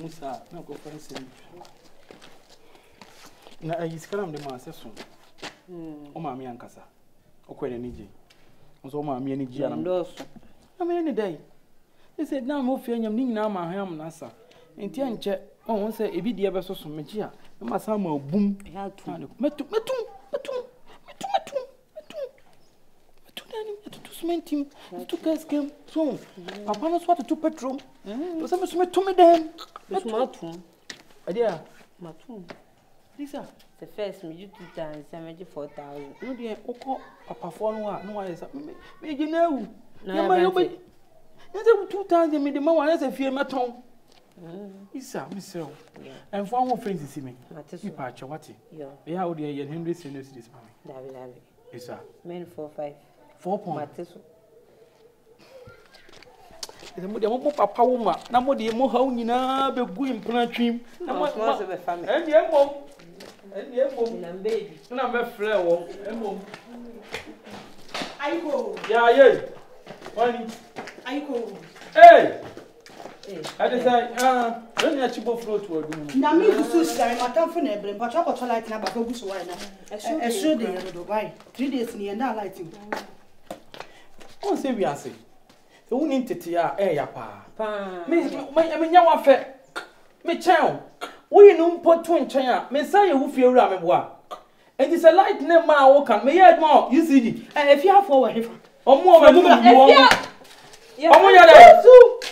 Musa, no go fancy. Na ayiskaram de ma seso. O ma me ankasa. O kwere ni ji. Nso o ma me ni ji anam. Na me ni dai. They said na mo fie nyam ni nyina ma ham na sa. Enti anche o won say ebi de be so so me ji a. Ma sa ma bum. Metum. Mentim to gas game so papa no swat to petrol so me to me dem matum adia matum Lisa the first me 2,000 no dey oko papa for no wa say me gi na wu na ma yo be na 2,000 me de ma wa na say fie meton Lisa me sell and for one friends see me you patch what yeah how dey 100 cedis this mommy dabi Lisa men 4-5 4 points. The mo papa woman, na mo de mo haw nyina be gu implant trim. Na mo se be family. And ye mom. Na baby. Na me frɛ wo. Mom. Aiko. Yeah. Wani. Aiko. Hey. I just say, when you chibo float to do. Na me go so sky, my time for na ebre, but I go light na ba go so why na. I show dey do Dubai. 3 days ni na lighting. On say we are say. So we need tete a ya pa. Me nya wa fe. Me chen. We no mpo to nchen a, me say ye wo fie wura me boa. And it's a light name ma wo kan. Me head more UCD. If you have for hefa. Omo me mu wo. Omo ya le.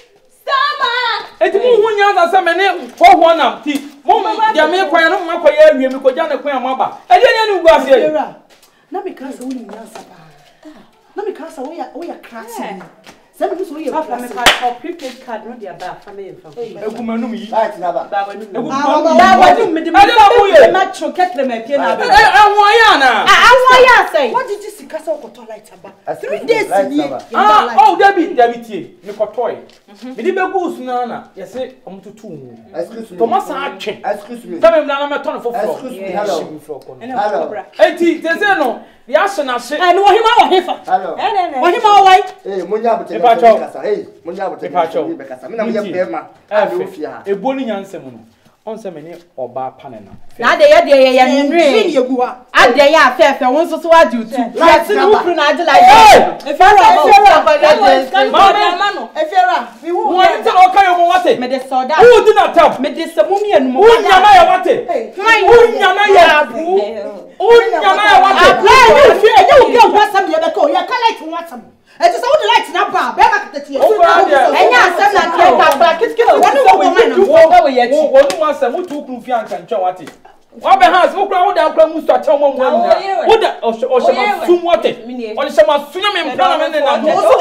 Sama. Eti mu hu nya za se me ne ho nam ti. Mo ya me kwan no ma kwa ya awie me ko ja ne kwan amaba. E de nya ni gu ase yi. Na me kan se wo ni nya sapa. Na me kan se wo ya cracks. Some people say you have prepaid card no dia ba family from. Egumanum yi. Right na ba. Egumanum. Me de ma tro ketle me pie na ba. Awon ya na. Awon ya say. What did you see kasa okoto light aba? 3 days ni. Oh, David tie. Me kotoy. Me di begu suna na. Ye say omututu hu. Excuse me. Thomas atwe. Excuse me. Tell me na me turn for floor. Excuse me. Hello. Hello. Eti, te say no. The action na say. No hima o hefa. Hello. Wo hima o wai. Munya bote kasa. Munya bote kasa. Me na me ye ma. Ade ofia. Ebo ni nyansem no. On se me ni oba panena. Na de ye nre. Ye gu ha. Ade ye afefe won so so adu tu. Right na ukru na ade like. Efera. Mano. Efera. We wo. Won te no kan yo mo wate. Me de soda. Who did not tap? Me de samumi anu mo. Who nyama ya wate? Who nyama ya abu? Who nyama ya wate? You get what some you be call. You can light what some. E just all the lights na ba. Be ma kete. Enya asem na ke papa kitkito. Wonu we yachi. Wonu ma asem mutu ukru fi anka ntwa wate. Wa be hands ukra wo da ukra mu sto acha mo mu na. Wo da o shema sum wate. O shema sunya me mpana me na.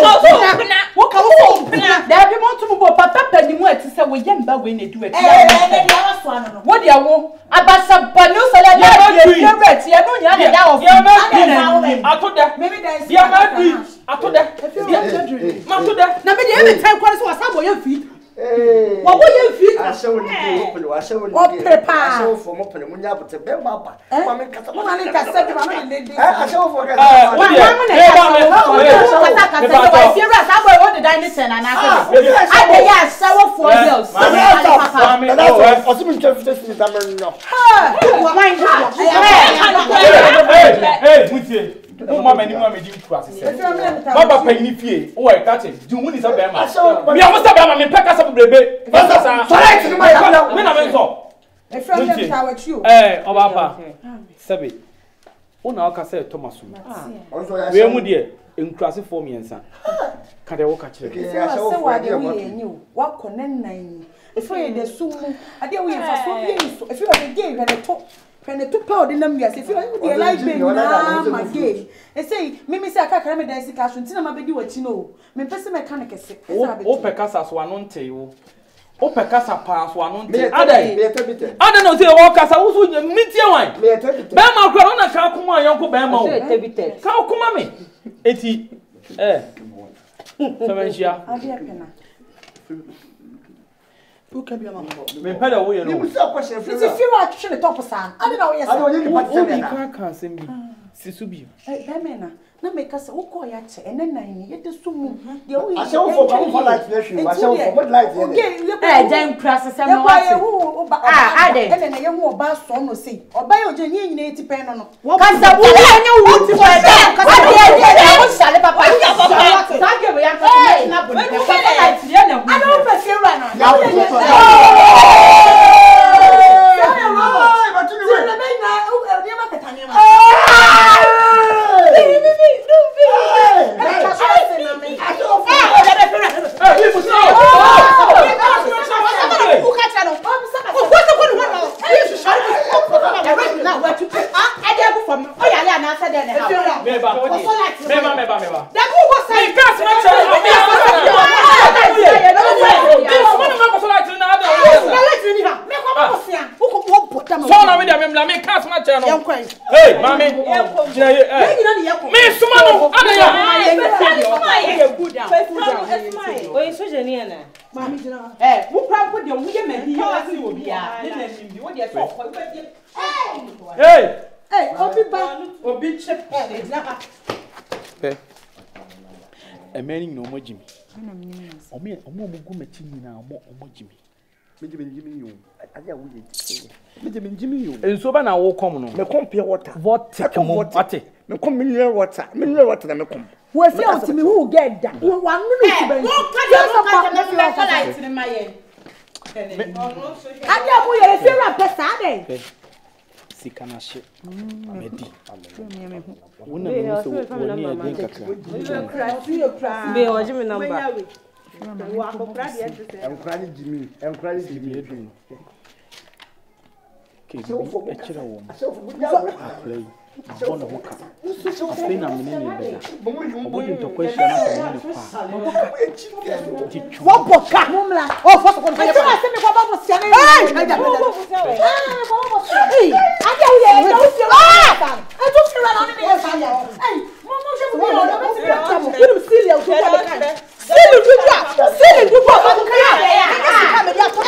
Wo ka wo mpana. Da bi mo tumu bo papa pani mu ati se wo yemba we na du ati. Ne dia wa so ano no. Wo dia wo abasa banu so la dia favorite ye no nya da of. Atoda. Maybe there is. Dia ma bi. Atoda. Ma atoda. Na me dia me time kware so wasabo ye fi. Eh. What will you feel? I show you open. I show you. I show for open. Munya bote be mapa. Mama kasa. Mama ni kasa bi mama ni lady. I show for kasa. Wa mama na kasa. Kasa wa fi ra sa boy what the dining ten and I dey ya sawo for girls. Osimi ntwa fite sini tamen no. Ha! Wa mind go. Hey, mutie. O mama ni mama di ku asese. Baba panyi fie, o e ka che, di hu ni sa be ma. Mi am sa be ma me peka sa brebe. Sa. Correct ni ma ya. Me na me nso. E from them ta wa chu. Oba pa. Sebe. O na o ka say Thomas. We mu de enkurase form yensa. Ka de wo ka kire. Se wa de wo ye ni o. Wa konen nan. E fo ye de sumu. Ade wo ye fa so ye so. E fi wa de gay we de to. When the two power didn't me, I say, you like me now, my gay. They say, Mimi say, I can't remember the cash until I'm baby what you know. Me person mechanic is sick. O pekasa so anonte o. O pekasa pa so anonte. I don't know say o kasa wo so mitie wan. Me tebite. Be ma kura na ka kuma yonko be ma o. Tebite. Ka kuma me. Eti Seventia. Ade pena. Who can be a man? Me peda wo ye no. You say question It's a few actually top san. I don't know yes. I don't you O ni kan kan sem bi. Sisu bi. Bemena. na make us who call ya che and then nine yet the sumu the we I shall for light nation I shall for light eh dem process am no and then you mo ba so no say oba ye oje nyi nyina 80 pen no kasa wo anya wo ti for dem kasa wo sale papa sa ge we yan kasa na bo ne papa light ye na hu I don't person run Hey, mommy. Me sumano. Oyin so je ni na. Mami jina. Wo kra ko de wo ye ma bi asi obi a. Ne na nimbi wo de so ko wo de. Hey, obi ba. Obi chip e na ba. Emeni no mo jimi. Omo gu machi nyina omo jimi. Jimi yo. Aja wo ye. Jimi yo. Enso ba na wo kom no. Me kom pure water. Ate. Me kom mineral water na me kom. We fi ultimi who get that. One minute ben. No ka light ni ma ye. Adia mo ye fi ra pesa de. Sikana she. Amedi. Wona me so woni again kakra. Be o jimi number. Wa ko kra de ese. Encourage Jimmy edun. Ke bi echira wo. Play. Bona hoka. Afei na mene ne beda. Obodi ntokwa hia na ko ne kwa. Woboka mumla. Oh, for ko fanya. Ati na se me kwa babo sia na. Ati awu ye na usi. Atu fira na ne ye fanya. Momo je mu yo na beti pata mo. Kuru silia utu kwa beka. Silia utu kwa beka. Ka me dia ko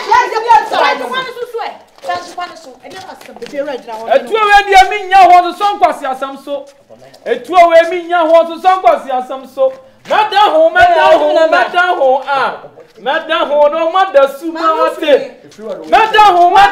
Etu we dia mi nya ho so nkwasi asam so. Etu we mi nya ho so nkwasi asam so. Mada ho no mada su ma wate. Mada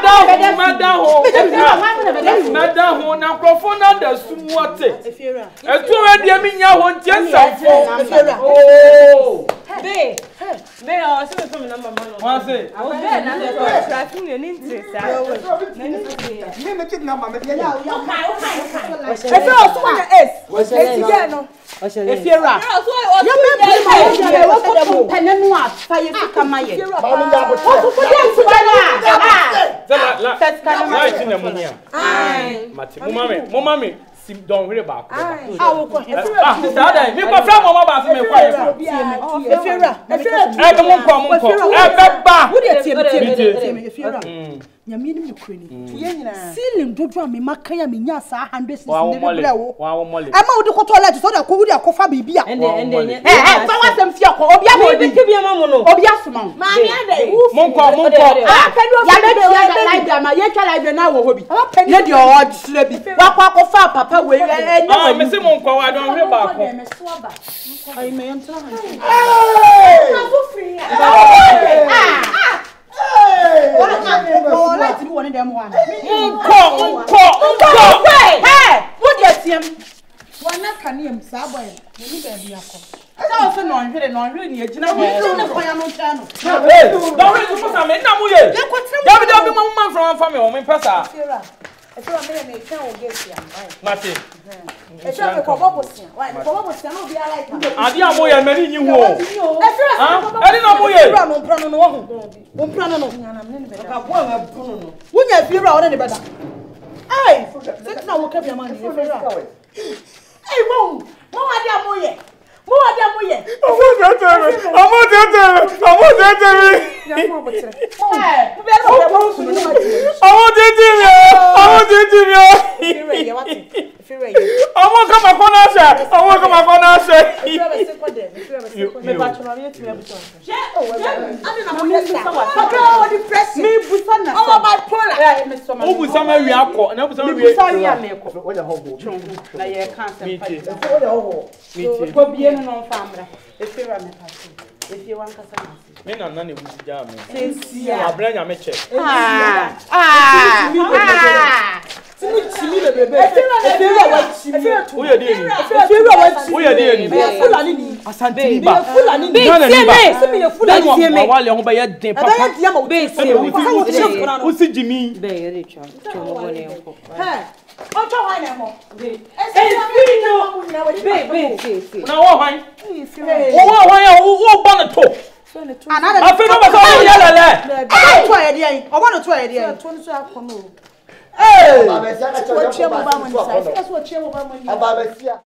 ho na krofo na da su mu wate. Etu we dia mi nya ho ntie samfo. Oh. Be o se me from number man. Wa se. O be na se tracking ni nti sa. Me me kid number me dia ya. Efe o so na S. Etige no. Efiera. Ya me bring my wo ko penenu a fa ye fika maye. Ba me ya bo. Wo ko dey fika La. Light na mu nia. Mate. Mo mama sim don hwere ba ko. Wo ko Efiera. Sister Adam, me ko fra mo ba se me kwa Efiera. E mo nko. E be ba. Wo dey tie Efiera. Nyame ni mekure ni. Ye nyina. Ceiling dodo a me maka ya me nya saa 100 ne bele wo. Wa wo mole. Ama wo de ko toilet so da ko wo de akofa bibia. Ende. Fa wasem fie ko obi ama obi ke bia ma mo no. Obi asoma. Maami ade. Mo nko. Kanu ya me de live ma ye twa live na wo hobi. Ye de o disle bi. Wa kwa akofa papa we enya. Me se mo nko wa don hwe ba ko. Ai me entra han. Hey! Abu free. Light bi woni dem wan. Nko. Hey! Wo de atiem. Wana kanem saa boy. Ni ba bi akọ. Sa so no hwere ni agina wo ne ko ya no cha no. Hey! Don't read to me na mu ye. Ya bi mo man from family o me pesa. Efiera me me kan o gesi am. Mate. Efiera me ko bobosia. Why? Ko bobosia no bi ala ika. Ade amo ye mani nyi hu o. Efiera. Ade na mo ye. Efiera no mprano no wo hu. Wo mprano no. Nyana me ne beda. Ka bo am bunu no. Wunya efiera o ne beda. Ai! Sit na wo ka bi amani efiera. Ai wo. Mo ade amoye. Obu sama wi akọ, na obu sama wi. Sorry ya meko. What the whole Na ye kan sem pa. What the whole. Go bie no no famra. Efira me pass. Efie wan kasa na. Me na na ebusi ja me. Sensia. Abra nya me che. Timi le bebe. Efira wa timi. Wo ye dey ni. Efira wa timi. Wo ye dey ni. Fulani ni. Asante ni ba. Fulani ni. Ghana ni ba. Simi ye Fulani Fulani ni. Wa le ho ba ye den papa. Aba ye dia ma be se. Wo si Jimmy. Be ye re cha. Chomo wole enko. He. O cho wa na mo. Be. Na wo hwan? Wo hwan ya wo ba na to. Afi no ba so wo ya lele. To ye dia. Obo no to ye dia. To no so akono. Hey! Baba, What you about money? I think that's what you about money. Baba,